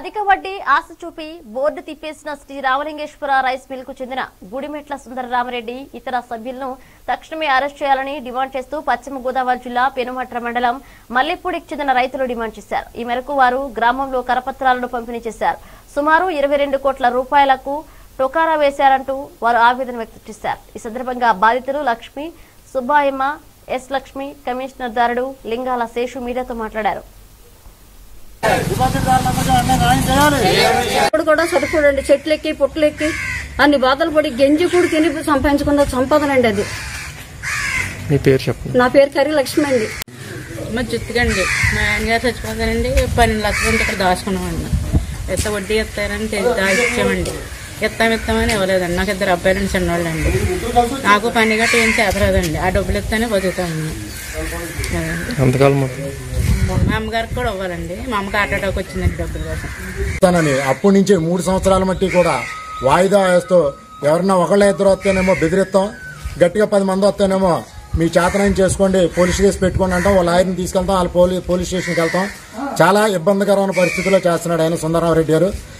అధిక వడ్డీ ఆశ చూపి బోర్డు తిప్పేసిన శ్రీ రామలింగేశ్వర రైస్ మిల్ కు చెందిన గుడిమెట్ల సుందరరామరెడ్డి ఇతర సభ్యులను తక్షణమే అరెస్ట్ చేయాలని డిమాండ్ చేస్తూ పశ్చిమ గోదావరి జిల్లా పెనుమట్ర మండలం మల్లెపూడికి చెందిన రైతులు డిమాండ్ చేశారు. ఈ మేరకు వారు గ్రామంలో కరపత్రాలను పంపిణీ చేశారు. సుమారు 22 కోట్ల రూపాయలకు టొకారా వేశారంటూ వారు ఆవేదన వ్యక్తం చేశారు. ఈ సందర్భంగా బాధితులు లక్ష్మి, సుబ్బాయమ్మ, ఎస్ లక్ష్మి, కమిషనర్ దారుడు లింగాల శేషు మీడియాతో మాట్లాడారు. ఇప్పుడు కూడా చదువుకోండి, చెట్లెక్కి పుట్లెక్కి అన్ని బాధలు పడి గెంజి కూడా తిని సంపాదించుకున్న సంపాదనండి అది. మీ పేరు చెప్పండి. నా పేరు కర్రీ లక్ష్మి అండి. మా చుట్టుకండి మా ఆయనగారు చచ్చిపోతానండి. 12 లక్షలు ఇక్కడ దాచుకున్నామండి. ఎంత వడ్డీ ఇస్తారని ఇచ్చామండి. ఇస్తామని ఇవ్వలేదండి. నాకు 2 అబ్బాయిలు చిన్నవాళ్ళు అండి. నాకు పని గట్ట ఏం చేతలేదండి. ఆ డబ్బులు ఇస్తానే బతుకుతామండి. మా అమ్మగారికి కూడా ఇవ్వాలండి. మా అమ్మకి హార్ట్ అటాక్ వచ్చిందండి డబ్బుల కోసం. అప్పటి నుంచి 3 సంవత్సరాల మట్టి కూడా వాయిదా వేస్తూ ఎవరన్నా ఒకళ్ళ ఇద్దరు వస్తేనేమో బెదిరిస్తాం, గట్టిగా 10 మంది వస్తేనేమో మీ చేతనాయం చేసుకోండి, పోలీస్ కేసు పెట్టుకోండి అంటాం. వాళ్ళ ఆయన్ని తీసుకెళ్తాం, వాళ్ళ పోలీస్ స్టేషన్కి వెళ్తాం. చాలా ఇబ్బందికరమైన పరిస్థితుల్లో చేస్తున్నాడు ఆయన సుందరరామరెడ్డి గారు.